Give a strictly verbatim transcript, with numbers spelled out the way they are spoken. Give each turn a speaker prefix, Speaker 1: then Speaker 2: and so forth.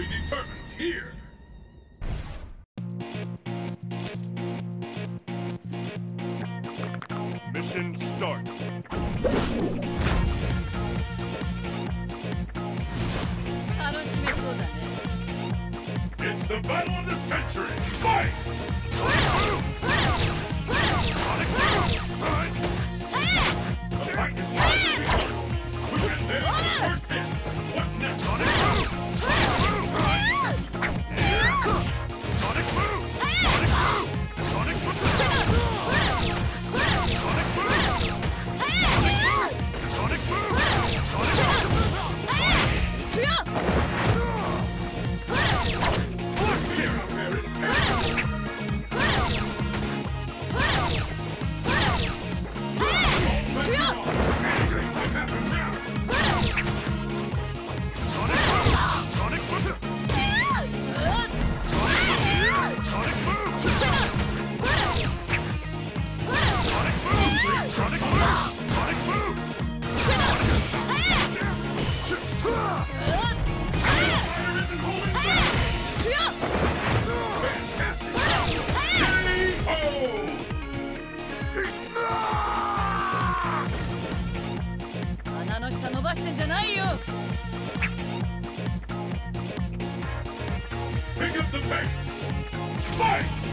Speaker 1: be determined here. Mission start. It's the battle of the century! Fight! Sonic Boom! Right! The fight is about to begin! We can live the first hit! What's next? Sonic Boom! Sonic Boom! Right! Sonic Boom! Sonic Boom! Sonic Boom! Sonic Boom! Sonic Boom! Sonic Boom! Sonic Boom! Pick up the pace! Fight!